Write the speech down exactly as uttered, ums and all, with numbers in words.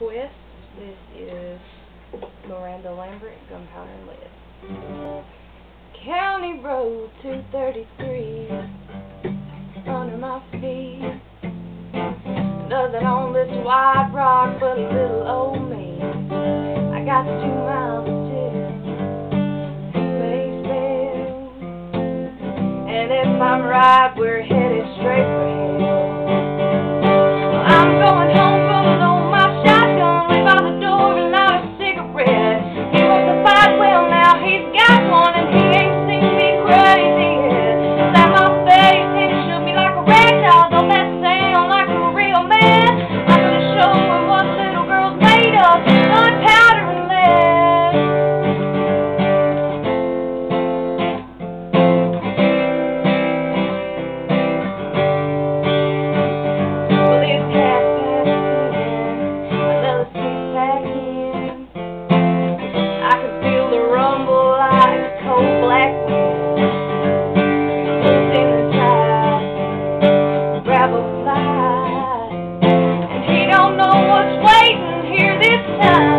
twist. This is Miranda, Gunpowder and Lead. County Road two thirty-three, under my feet. Nothing on this white rock but a little old me. I got two miles to Maysville, and if I'm right, we're headed straight for hell. I'm going home, gonna load my shotgun, leave out the door and light a cigarette. He wants to fight, well now he's got one, and he ain't seen me crazy yet. Slap my face and he shook me like a rag doll. Don't that sound like a real man? I'm gonna show him what little girl's made of, gunpowder and lead. Well, it's half past ten, another six-pack in. I can feel the rumble like a cold black wind. Loose in the tide, gravel slide, and he don't know what's waiting here this time.